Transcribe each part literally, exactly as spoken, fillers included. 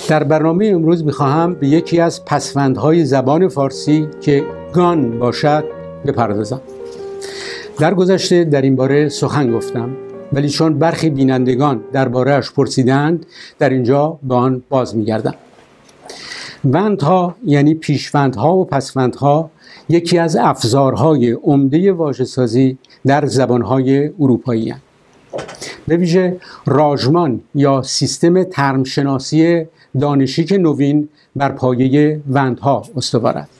در برنامه امروز می‌خواهم به یکی از پسوندهای زبان فارسی که گان باشد بپردازم. در گذشته در این باره سخن گفتم، ولی چون برخی بینندگان درباره‌اش پرسیدند، در اینجا به آن باز می‌گردم. وندها یعنی پیشوندها و پسوندها یکی از افزارهای عمده واژه‌سازی در زبان‌های اروپایی هستند. به ویژه راژمان یا سیستم ترمشناسی دانشیک نوین بر پایه وندها استوار است.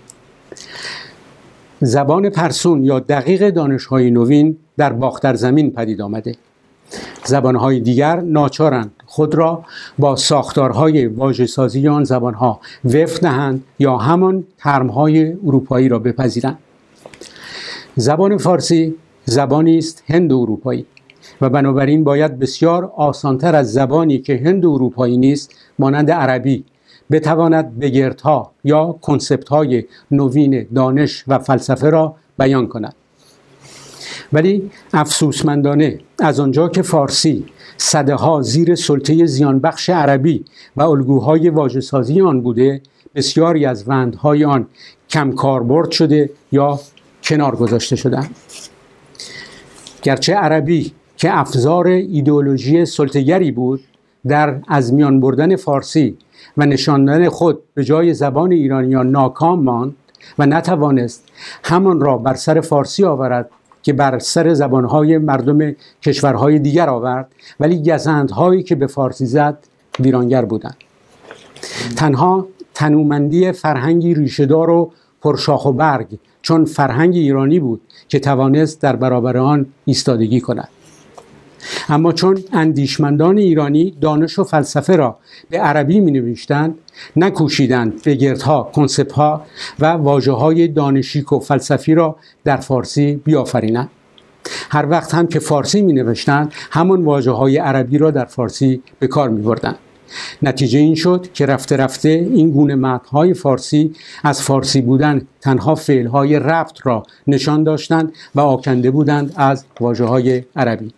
زبان پرسون یا دقیق دانش‌های نوین در باختر زمین پدید آمده. زبان‌های دیگر ناچارند خود را با ساختارهای واژه‌سازی آن زبان‌ها وفق دهند یا همان ترم‌های اروپایی را بپذیرند. زبان فارسی زبانی است هند اروپایی و بنابراین باید بسیار آسانتر از زبانی که هند اروپایی نیست مانند عربی بتواند بگردها یا کنسپت‌های نوین دانش و فلسفه را بیان کند. ولی افسوسمندانه از آنجا که فارسی سده‌ها زیر سلطه زیانبخش عربی و الگوهای واژه‌سازی آن بوده، بسیاری از وندهای آن کم کاربرد شده یا کنار گذاشته شدند. گرچه عربی که افزار ایدئولوژی سلطه‌گری بود، در از میان بردن فارسی و نشاندن خود به جای زبان ایرانیان ناکام ماند و نتوانست همان را بر سر فارسی آورد که بر سر زبانهای مردم کشورهای دیگر آورد، ولی گزندهایی که به فارسی زد ویرانگر بودند. تنها تنومندی فرهنگی ریشه‌دار و پرشاخ و برگ چون فرهنگ ایرانی بود که توانست در برابر آن ایستادگی کند. اما چون اندیشمندان ایرانی دانش و فلسفه را به عربی می نوشتند، نکوشیدند بگردها، کنسپت‌ها و واژه‌های دانشیک و فلسفی را در فارسی بیافرینند. هر وقت هم که فارسی می نوشتند، همان واژه‌های عربی را در فارسی به کار می بردند. نتیجه این شد که رفته رفته این گونه متن‌های فارسی از فارسی بودن تنها فعل‌های ربط را نشان داشتند و آکنده بودند از واژه‌های عربی.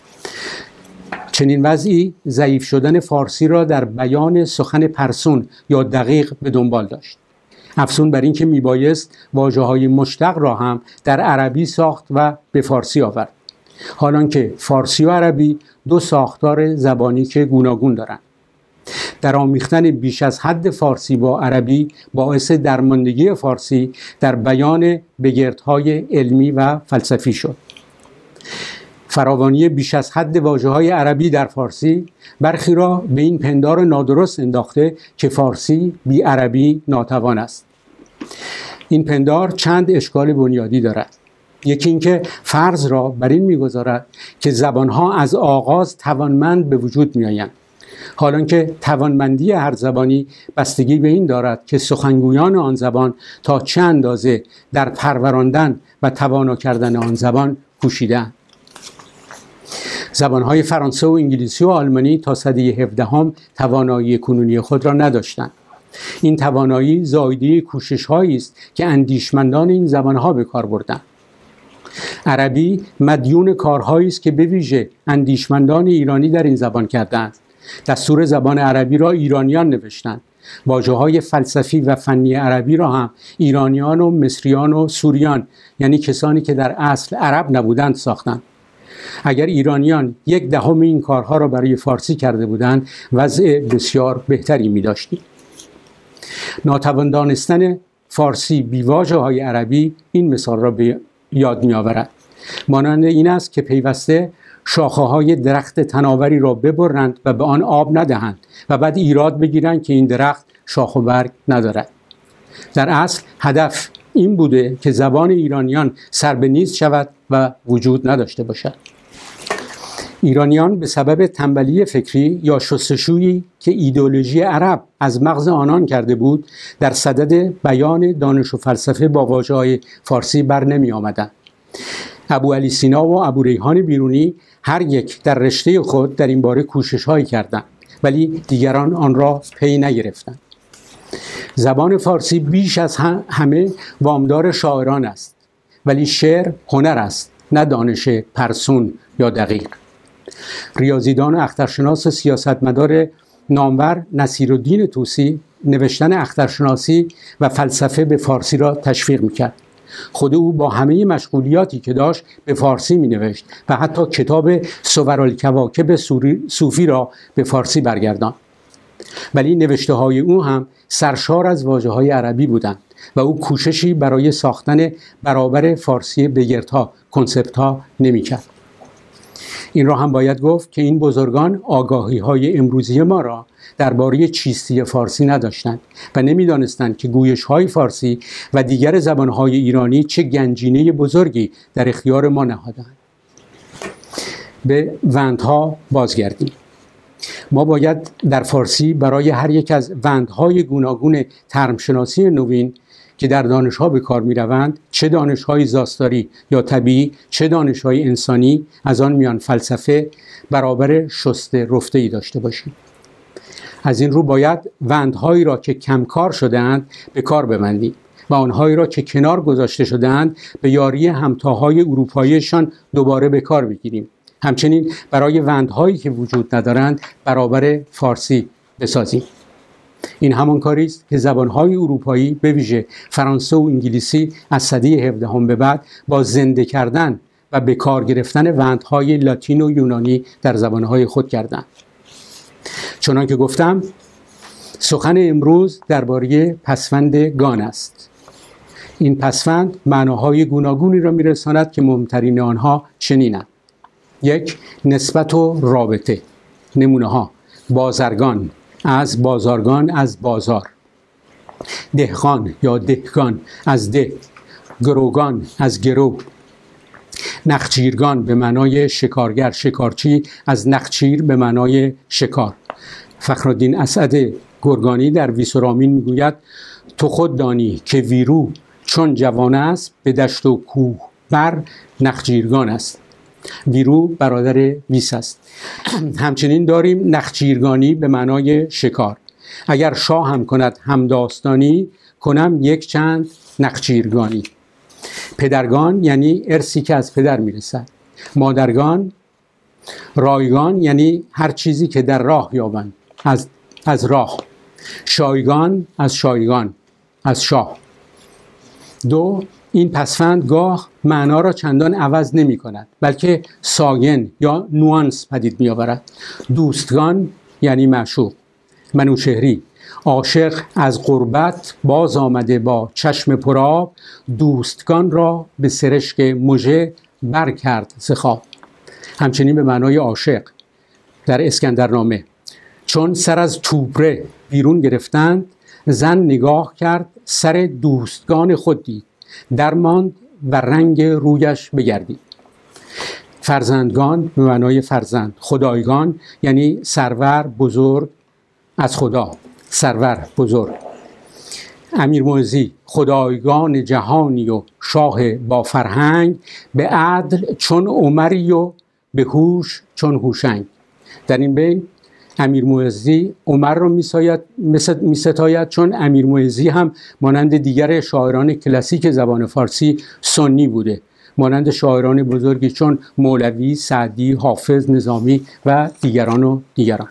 چنین وضعی ضعیف شدن فارسی را در بیان سخن پرسون یا دقیق به دنبال داشت. افزون بر این که میبایست واژه‌های مشتق را هم در عربی ساخت و به فارسی آورد، حالان که فارسی و عربی دو ساختار زبانی که گوناگون دارند. در آمیختن بیش از حد فارسی با عربی باعث درماندگی فارسی در بیان بگردهای علمی و فلسفی شد. فراوانی بیش از حد واژه‌های عربی در فارسی برخی را به این پندار نادرست انداخته که فارسی بی عربی ناتوان است. این پندار چند اشکال بنیادی دارد. یکی اینکه فرض را بر این می‌گذارد که زبان‌ها از آغاز توانمند به وجود می‌آیند، حالان که توانمندی هر زبانی بستگی به این دارد که سخنگویان آن زبان تا چه اندازه در پروراندن و توانا کردن آن زبان کوشیده‌اند. زبان‌های فرانسه و انگلیسی و آلمانی تا سده هفدهم توانایی کنونی خود را نداشتند. این توانایی زایده کوشش‌هایی است که اندیشمندان این زبان‌ها به کار بردند. عربی مدیون کارهایی است که به ویژه اندیشمندان ایرانی در این زبان کردند. دستور زبان عربی را ایرانیان نوشتند. واژه‌های فلسفی و فنی عربی را هم ایرانیان و مصریان و سوریان، یعنی کسانی که در اصل عرب نبودند، ساختند. اگر ایرانیان یک دهم این کارها را برای فارسی کرده بودند، وضع بسیار بهتری می داشتیم. ناتوان دانستن فارسی بی واژه‌های عربی این مثال را به یاد می آورد. مانند این است که پیوسته شاخه‌های درخت تناوری را ببرند و به آن آب ندهند و بعد ایراد بگیرند که این درخت شاخ و برگ ندارد. در اصل هدف این بوده که زبان ایرانیان سر به نیست شود و وجود نداشته باشد. ایرانیان به سبب تنبلی فکری یا شستشویی که ایدئولوژی عرب از مغز آنان کرده بود، در صدد بیان دانش و فلسفه با واژه‌های فارسی بر نمی آمدند. ابو علی سینا و ابو ریحان بیرونی هر یک در رشته خود در این باره کوشش‌هایی کردند، ولی دیگران آن را پی نگرفتند. زبان فارسی بیش از همه وامدار شاعران است، ولی شعر هنر است، نه دانش پرسون یا دقیق. ریاضیدان و اخترشناس و سیاستمدار نامور نصیرالدین طوسی نوشتن اخترشناسی و فلسفه به فارسی را تشویق میکرد. خود او با همه مشغولیاتی که داشت به فارسی می نوشت و حتی کتاب صورالکواکب صوفی را به فارسی برگرداند. ولی نوشته های او هم سرشار از واژه های عربی بودند و او کوششی برای ساختن برابر فارسی بگردها، کنسپت ها نمی کرد. این را هم باید گفت که این بزرگان آگاهی های امروزی ما را درباره چیستی فارسی نداشتند و نمیدانستند که گویش های فارسی و دیگر زبان های ایرانی چه گنجینه بزرگی در اختیار ما نهادند. به وندها بازگردیم. ما باید در فارسی برای هر یک از وندهای گوناگون ترمشناسی نوین که در دانش‌ها به کار می‌روند، چه دانش‌های زاستاری یا طبیعی، چه دانش‌های انسانی، از آن میان فلسفه، برابر شسته رفته‌ای داشته باشیم. از این رو باید وندهایی را که کمکار شده‌اند به کار ببندیم و آنهایی را که کنار گذاشته شده‌اند به یاری همتاهای اروپاییشان دوباره به کار بگیریم. همچنین برای وندهایی که وجود ندارند برابر فارسی بسازیم. این همان کاری است که زبانهای اروپایی به ویژه فرانسه و انگلیسی از سده هفدهم به بعد با زنده کردن و به کار گرفتن وندهای لاتین و یونانی در زبانهای خود کردند. چنان که گفتم، سخن امروز درباره پسوند گان است. این پسوند معناهای گوناگونی را میرساند که مهمترین آنها چنینند: یک، نسبت و رابطه. نمونه ها: بازرگان، از بازارگان، از بازار. دهقان یا دهگان، از ده. گروگان، از گرو. نخچیرگان به معنای شکارگر، شکارچی، از نخچیر به معنای شکار. فخرالدین اسعد گرگانی در ویسرامین میگوید: تو خود دانی که ویرو چون جوان است به دشت و کوه بر نخچیرگان است. ویرو برادر ویس است. همچنین داریم نخچیرگانی به معنای شکار. اگر شاه هم کند همداستانی، کنم یک چند نخچیرگانی. پدرگان یعنی ارثی که از پدر میرسد. مادرگان. رایگان یعنی هر چیزی که در راه یابند، از از راه. شایگان، از شایگان، از شاه. دو، این پسوند گاه معنا را چندان عوض نمی کند، بلکه ساین یا نوانس پدید می آورد. دوستگان یعنی معشوق. منوچهری: عاشق از غربت باز آمده با چشم پرآب، دوستگان را به سرشک مژه بر کرد ز خواب. همچنین به معنای عاشق در اسکندرنامه: چون سر از توبره بیرون گرفتند، زن نگاه کرد سر دوستگان خود دید، درماند و رنگ رویش بگردید. فرزندگان به معنای فرزند. خدایگان یعنی سرور، بزرگ، از خدا، سرور، بزرگ. امیر معزی: خدایگان جهانی و شاه با فرهنگ، به عدل چون عمری و به هوش چون هوشنگ. در این بین امیر معزی عمر را می ستاید، چون امیر معزی هم مانند دیگر شاعران کلاسیک زبان فارسی سنی بوده، مانند شاعران بزرگی چون مولوی، سعدی، حافظ، نظامی و دیگران و دیگران.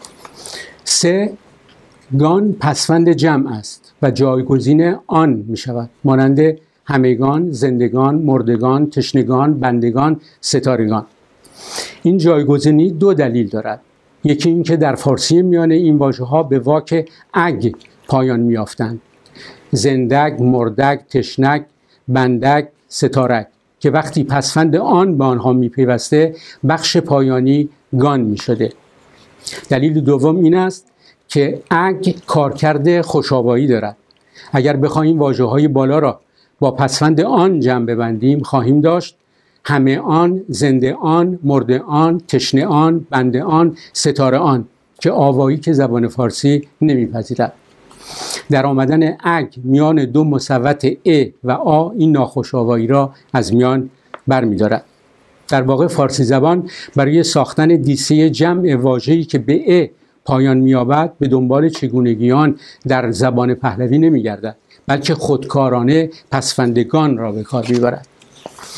سه، گان پسوند جمع است و جایگزین آن می شود، مانند همگان، زندگان، مردگان، تشنگان، بندگان، ستارگان. این جایگزینی دو دلیل دارد. یکی این که در فارسی میان این واژه‌ها به واک اگ پایان میافتند: زندگ، مردگ، تشنگ، بندگ، ستارگ، که وقتی پسوند آن به آنها میپیوسته بخش پایانی گان میشده. دلیل دوم این است که اگ کارکرد خوشآوایی دارد. اگر بخواهیم واژه‌های بالا را با پسوند آن جمع ببندیم، خواهیم داشت: همه آن، زنده آن، مرده آن، تشنه آن، بنده آن، ستاره آن، که آوایی که زبان فارسی نمیپذیرد. در آمدن اگ میان دو مصوت ا و آ این ناخوش آوایی را از میان برمی‌دارد. در واقع فارسی زبان برای ساختن دیسه جمع واژه‌ای که به ا پایان می‌یابد به دنبال چگونگیان در زبان پهلوی نمی‌گردد، بلکه خودکارانه پسوندگان را به کار می‌برد.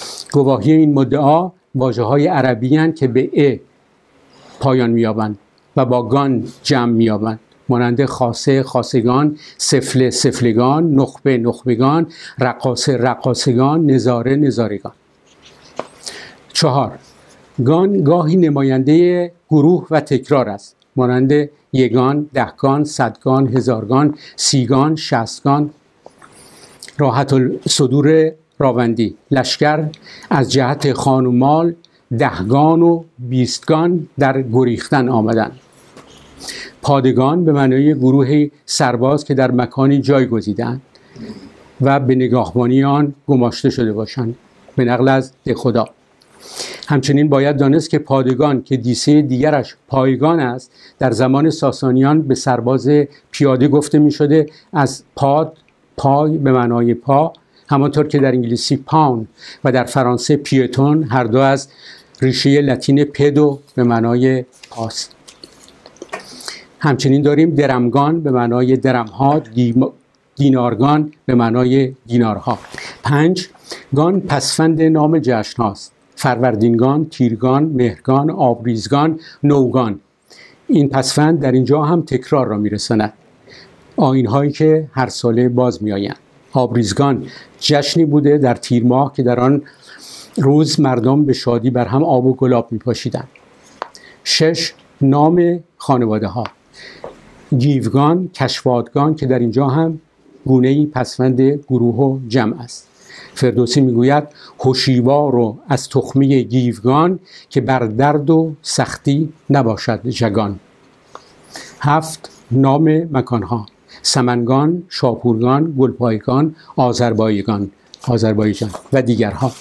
گواهی این مدعا واژه‌های عربی اند که به ا پایان می‌یابند و با گان جمع می‌یابند، مانند خاصه خاصگان، سفله سفلگان، نخبه نخبگان، رقاصه رقاصگان، نظاره نظارگان. چهار، گان گاهی نماینده گروه و تکرار است، مانند یگان، دهگان، صدگان، هزارگان، سیگان، شصتگان. راحت الصدور راوندی: لشکر از جهت خان و مال دهگان و بیستگان در گریختن آمدند. پادگان به معنای گروه سرباز که در مکانی جای گزیدند و به نگاهبانی آن گماشته شده باشند، به نقل از دهخدا. همچنین باید دانست که پادگان که دیسه دیگرش پایگان است، در زمان ساسانیان به سرباز پیاده گفته می شده از پاد، پای به معنای پا، همانطور که در انگلیسی پاون و در فرانسه پیتون هر دو از ریشه لاتین پدو به معنای پاست. همچنین داریم درمگان به معنای درمها، دینارگان به معنای دینارها. پنج، گان پسفند نام جشن هاست: فروردینگان، تیرگان، مهرگان، آبریزگان، نوگان. این پسفند در اینجا هم تکرار را میرساند، آیین هایی که هر ساله باز می آیند. آبریزگان جشنی بوده در تیر ماه که در آن روز مردم به شادی بر هم آب و گلاب می پاشیدند. شش، نام خانواده ها: گیوگان، کشوادگان که در اینجا هم گونه‌ای پسفند گروه و جمع است. فردوسی میگوید هوشیوار و از تخمه گیوگان که بر درد و سختی نباشد ژگان. هفت، نام مکانها: سمنگان، شاپورگان، گلپایگان، آذربایجان آذربایجان و دیگرها.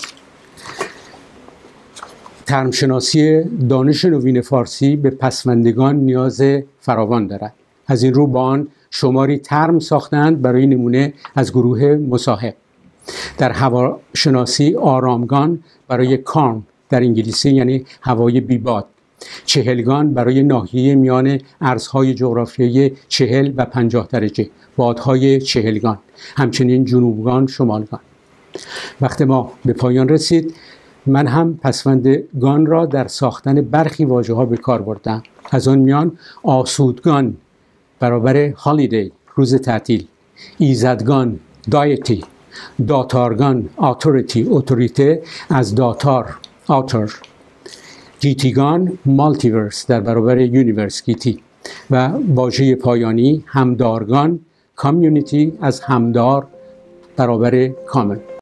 ترمشناسی دانش نوین فارسی به پسوندگان نیاز فراوان دارد. از این رو با آن شماری ترم ساختند برای نمونه از گروه مصاحب. در هواشناسی آرامگان برای کام در انگلیسی یعنی هوای بیباد، چهلگان برای ناحیه میان ارزهای جغرافیایی چهل و پنجاه درجه، بادهای چهلگان، همچنین جنوبگان، شمالگان. وقت ما به پایان رسید. من هم پسوندگان را در ساختن برخی واژه ها به کار بردم. از آن میان آسودگان برابر هالیدی، روز تعطیل، ایزدگان، دایتی، داتارگان، اتوریتی، اتوریته از داتار، آتر، گیتیگان، مالتیورس در برابر یونیورس، گیتی، و واژه پایانی همدارگان، کامیونیتی از همدار برابر کامن.